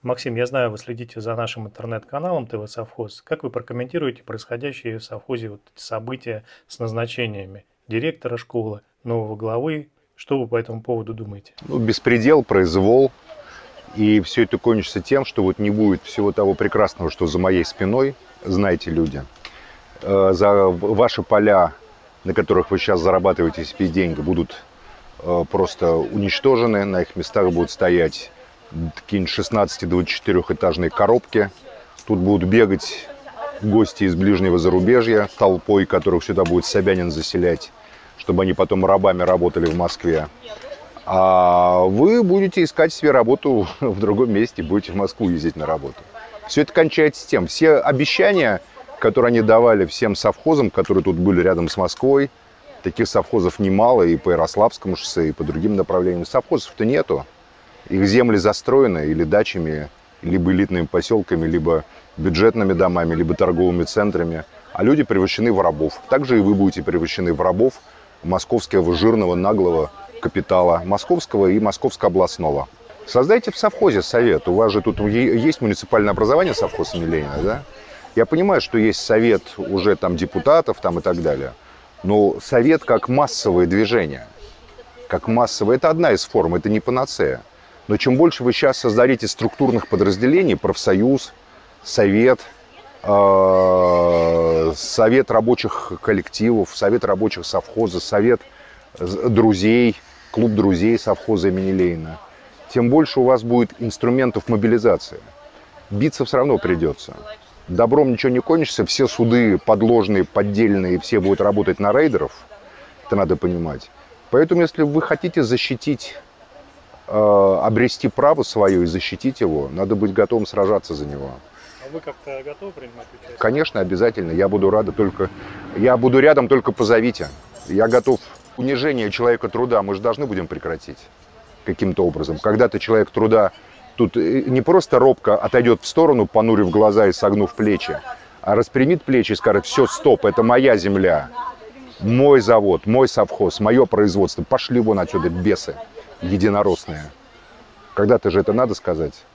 Максим, я знаю, вы следите за нашим интернет-каналом ТВ Совхоз. Как вы прокомментируете происходящие в совхозе вот эти события с назначениями директора школы, нового главы? Что вы по этому поводу думаете? Ну, беспредел, произвол. И все это кончится тем, что вот не будет всего того прекрасного, что за моей спиной, знаете, люди. За ваши поля, на которых вы сейчас зарабатываете себе деньги, будут просто уничтожены. На их местах будут стоять какие-нибудь 16-24-этажные коробки. Тут будут бегать гости из ближнего зарубежья толпой, которых сюда будет Собянин заселять, чтобы они потом рабами работали в Москве. А вы будете искать себе работу в другом месте, будете в Москву ездить на работу. Все это кончается тем. Все обещания, которые они давали всем совхозам, которые тут были рядом с Москвой, таких совхозов немало и по Ярославскому шоссе, и по другим направлениям. Совхозов-то нету. Их земли застроены или дачами, либо элитными поселками, либо бюджетными домами, либо торговыми центрами. А люди превращены в рабов. Также и вы будете превращены в рабов московского жирного, наглого капитала, московского и московско-областного. Создайте в совхозе совет. У вас же тут есть муниципальное образование совхоз имени Ленина, да? Я понимаю, что есть совет уже там депутатов там и так далее. Но совет как массовое движение, как массовое, это одна из форм, это не панацея. Но чем больше вы сейчас создадите структурных подразделений, профсоюз, совет, совет рабочих коллективов, совет рабочих совхоза, совет друзей, клуб друзей совхоза имени Ленина, тем больше у вас будет инструментов мобилизации. Биться все равно придется. Добром ничего не кончится, все суды подложные, поддельные, все будут работать на рейдеров. Это надо понимать. Поэтому, если вы хотите защитить, обрести право свое и защитить его, надо быть готовым сражаться за него. А вы как-то готовы принимать участие? Конечно, обязательно. Я буду рядом, только позовите. Я готов. Унижение человека труда мы же должны будем прекратить каким-то образом. Когда-то человек труда тут не просто робко отойдет в сторону, понурив глаза и согнув плечи, а распрямит плечи и скажет: все, стоп, это моя земля, мой завод, мой совхоз, мое производство, пошли вон отсюда, бесы единорослые. Когда-то же это надо сказать.